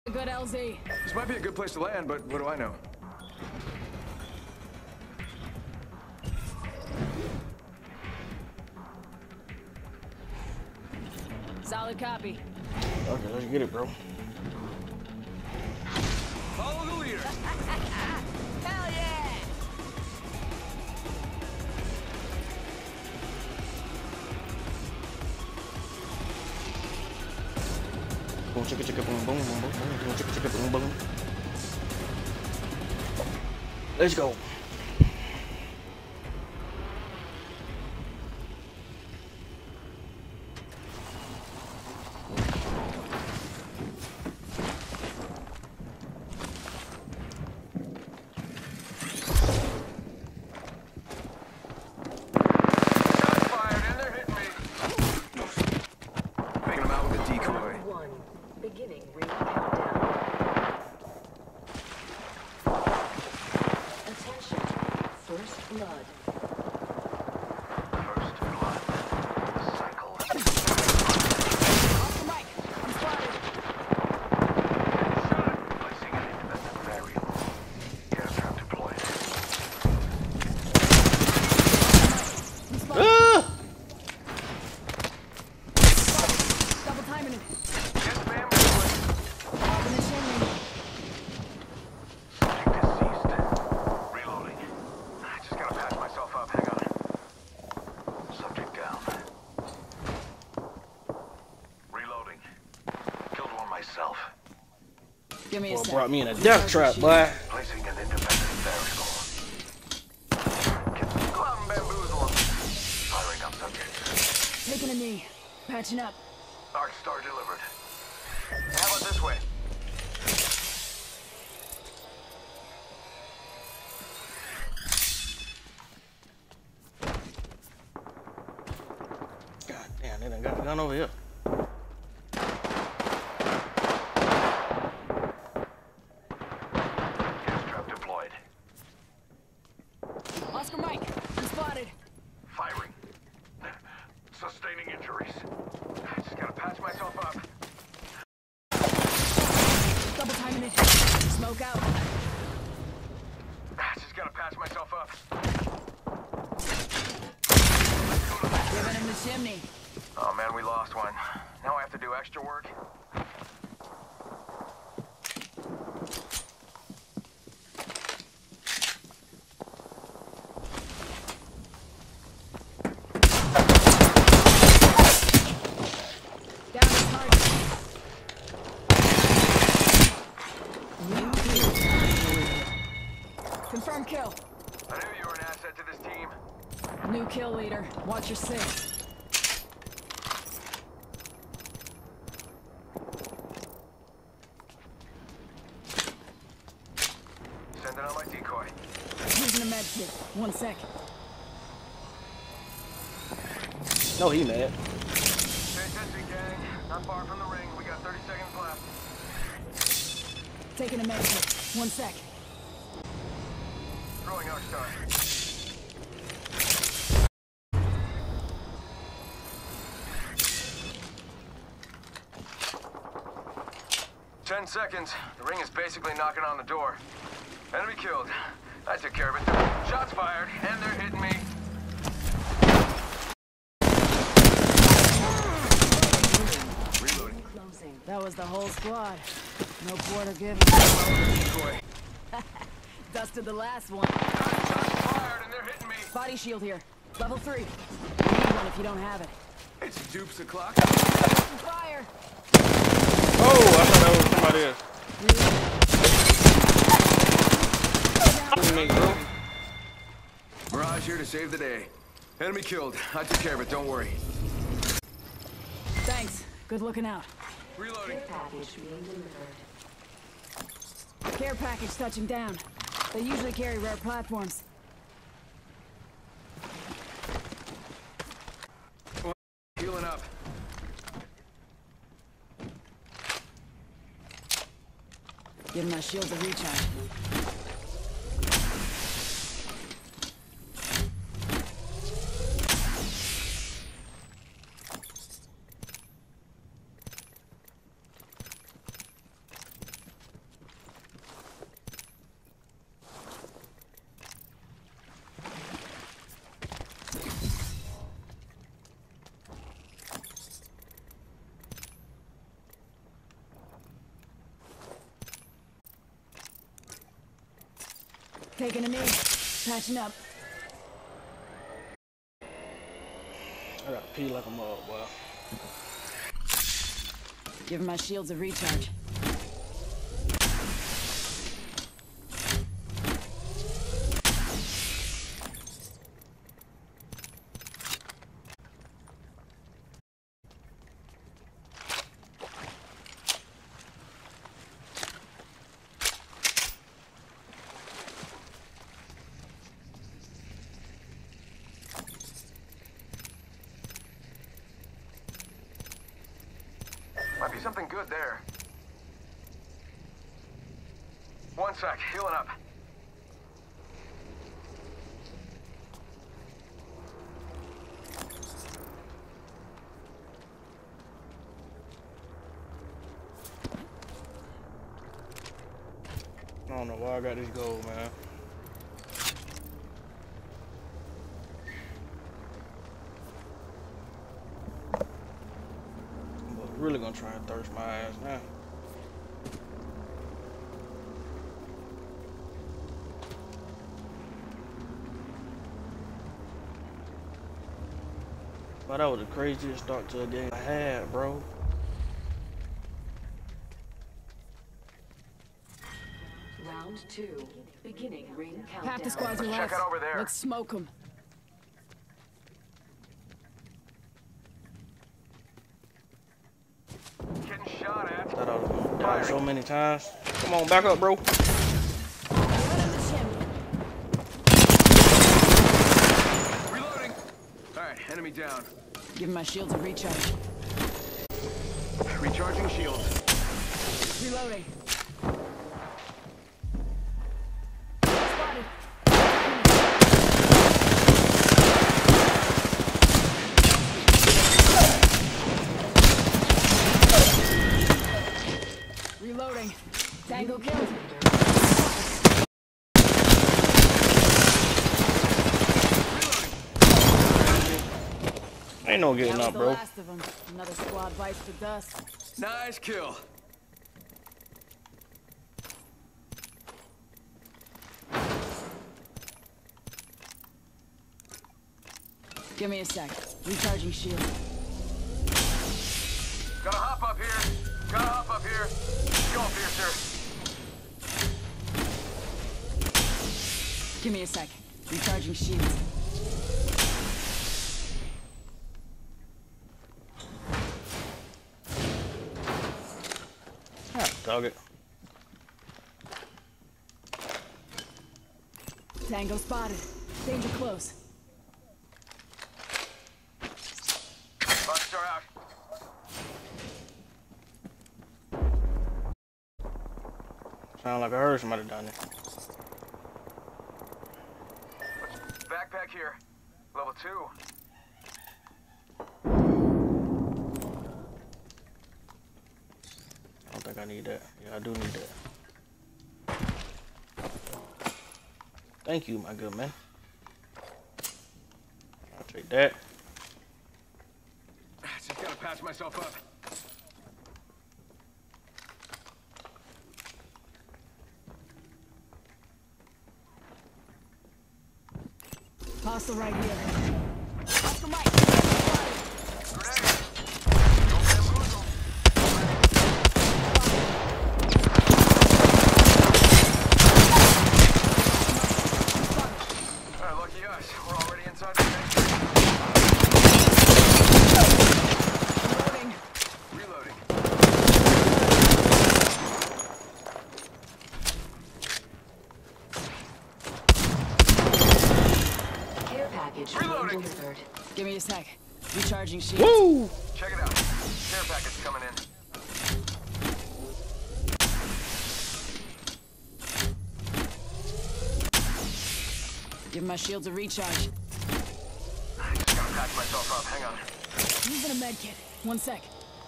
Good LZ. This might be a good place to land, but what do I know? Solid copy. Okay, let's get it, bro. Follow the leader. Hell yeah! Boom, chicka, chicka, boom, boom, boom, boom, boom, chicka, chicka, boom, boom. Let's go. Beginning ring countdown. Attention. First blood. First blood. Cycle. Off the mic. I'm spotted. Placing an independent variable. Aircraft deployed. I'm spotted. Ah! Double timing it. Yes, ma'am. Up in the chimney. Subject deceased. Reloading. I just gotta patch myself up. Hang on. Subject down. Reloading. Killed one myself. Give me a Boy, sec. brought me in a death trap, boy. Placing an independent variable. Go out and bamboozle him. Firing up subject. Taking a knee. Patching up. Arc Star delivered. How about this way? God damn, they done got the gun over here. Gas trap deployed. Oscar Mike. I'm spotted. Firing. Sustaining injuries. I just gotta patch myself up. Double timing it. Smoke out. I just gotta patch myself up. Giving him the chimney. Oh man, we lost one. Now I have to do extra work. Down his target. Confirm kill. I knew you were an asset to this team. New kill leader. Watch your six. Sending out my decoy. Using a med kit. 1 sec. No, he mad. Pay attention, gang. Not far from the ring. We got 30 seconds left. Taking a med kit. 1 sec. Throwing Arc Star. Ten seconds. The ring is basically knocking on the door. Enemy killed. I took care of it. Shots fired, and they're hitting me. Reloading. Closing. That was the whole squad. No quarter given. Decoy. Dusted the last one. Shots fired, and they're hitting me. Body shield here. Level 3. You need one if you don't have it. It's dupes o'clock. Fire! Oh, I thought that was somebody else. Teammate, bro. Mirage here to save the day. Enemy killed. I took care of it. Don't worry. Thanks. Good looking out. Reloading. Package being delivered. Care package touching down. They usually carry rare platforms. Healing up. Giving my shields a recharge. Taking a knee. Patching up. I gotta pee like a mug, boy. Giving my shields a recharge. Might be something good there. One sec, healing up. I don't know why I got this gold, man. But really gonna try and thirst my ass now. But that was the craziest start to a game I had, bro. Round 2. Beginning ring countdown. Half the squads are Check left. it over there. Let's smoke them. Getting shot at. Thought I was gonna die so many times. Come on, back up, bro. Right on the chimney. Reloading. All right, enemy down. Giving my shields a recharge. Recharging shields. Reloading. Spotted. Reloading. Tango killed. Ain't no That getting was up, the bro. last of them. Another squad bites the dust. Nice kill. Give me a sec. Recharging shield. Gotta hop up here. Gotta hop up here. Go up here, sir. Give me a sec. Recharging shields. Ah, dog it. Tango spotted. Danger close. Buster out. Sound like I heard somebody down there. Backpack here. Level 2. I don't think I need that. Yeah, I do need that. Thank you, my good man. I'll take that. Just gotta patch myself up. Hostile right here. Oscar Mike. Grenade. Don't bamboozle. Lucky us. We're already inside the base. Reloading. Reloading. Care package Reloading. delivered. Give me a sec. Recharging shield. Woo! Check it out. Care package coming in. Give my shields a recharge. Just gotta patch myself up. Hang on. Using a med kit. One sec.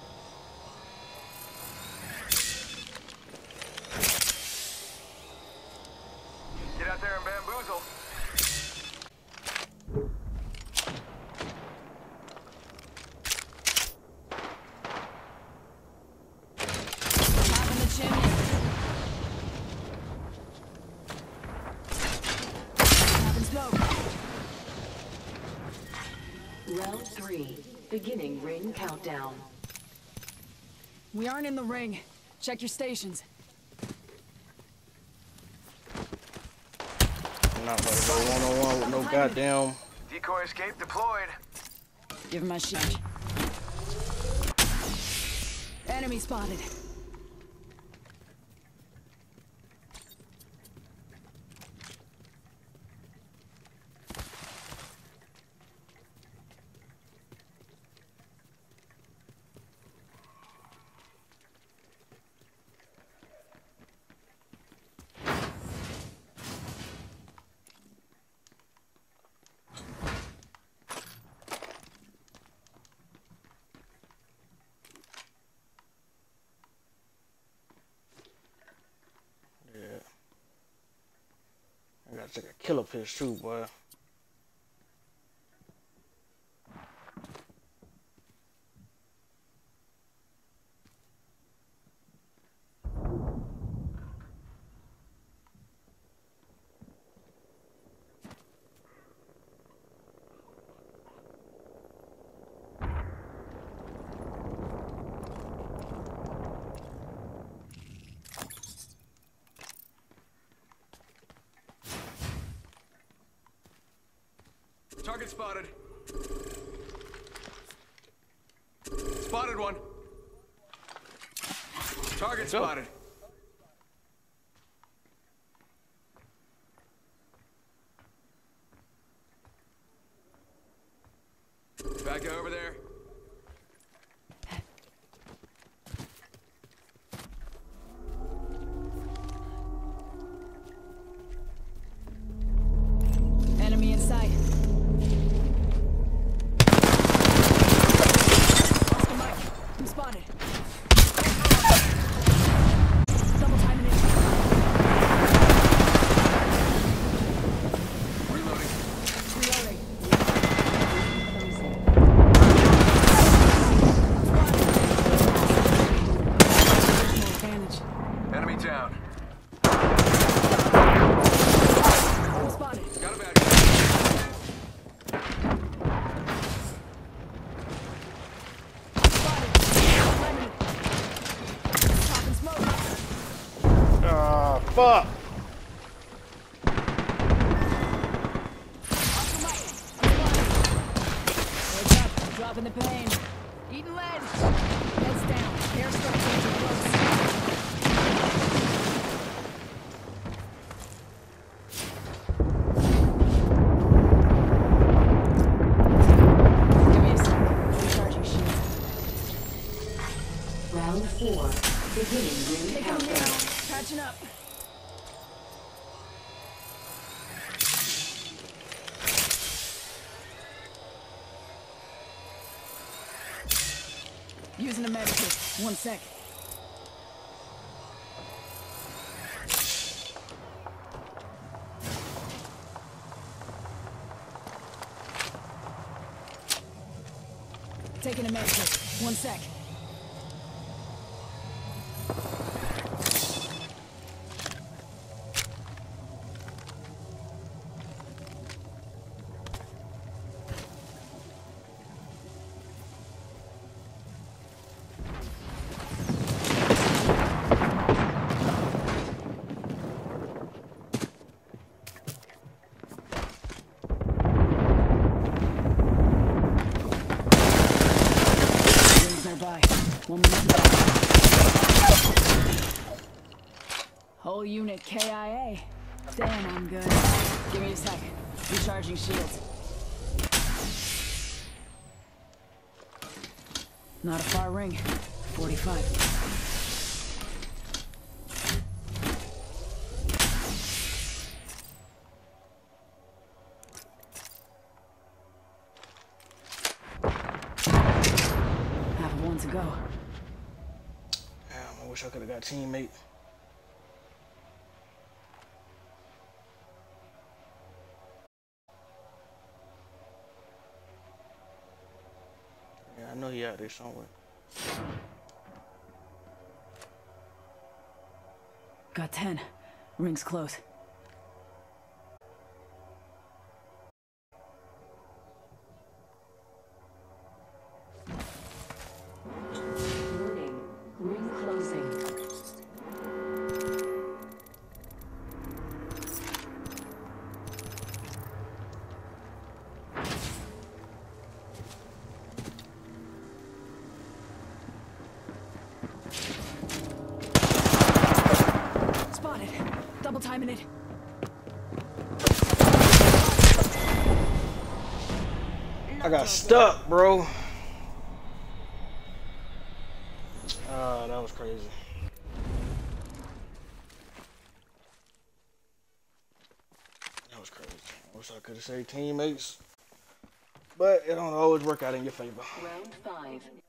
Get out there and bamboozle. Top in the chimney. 3, beginning ring countdown. We aren't in the ring. Check your stations. I'm not about to go one-on-one with no goddamn... Decoy escape deployed. Give him my shit. Enemy spotted. I gotta take a killer piss too, boy. Target spotted. Spotted one. Target spotted. Back over there. Enemy in sight. Oscar Mike, I'm spotted. Double timing it. Reloading. Reloading. Personal advantage. Enemy down. I'm spotted. Got a bag. Spotted. Enemy. Popping smoke. Ah, fuck! Oscar Mike, I'm spotted. Wake up. Dropping the pain. Eating lead. Heads down. Airstrike danger close. Give me a sec. Recharging shields. Round 4, beginning ring Taking a countdown. minute. Patching up. Using a medikit. 1 sec. Taking a medikit. 1 sec. Rings nearby. 1 minute. Whole unit KIA. Damn, I'm good. Give me a sec. Recharging shields. Not a far ring. 45. Have 1 to go. Damn, I wish I could have got teammate. Yeah, I know he out there somewhere. Got 10. Ring's close. timing it. I got stuck, bro. That was crazy. That was crazy. I wish I could have saved teammates, but it don't always work out in your favor. Round 5.